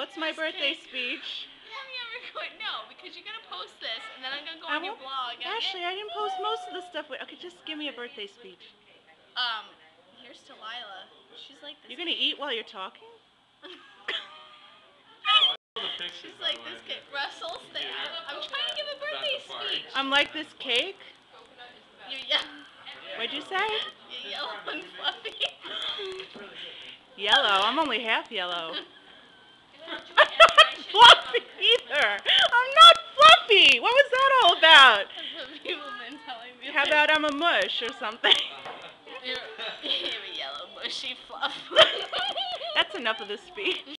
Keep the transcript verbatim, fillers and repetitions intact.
what's my this birthday cake. speech? Mommy, I'm recording. No, because you're gonna post this, and then I'm gonna go I on your won't- blog. And Ashley, I didn't post most of the stuff. Okay, just give me a birthday speech. Um, here's to Lila. She's like this. You're gonna cake. eat while you're talking? She's like this kid. Russell, stay. I'm trying to give a birthday speech. I'm like this cake? You're yellow. What'd you say? You're yellow and fluffy. Yellow? I'm only half yellow. I'm not fluffy either. I'm not fluffy. What was that all about? That's what people have been telling me. How about I'm a mush or something? You're, you're a yellow mushy fluff. That's enough of this speech.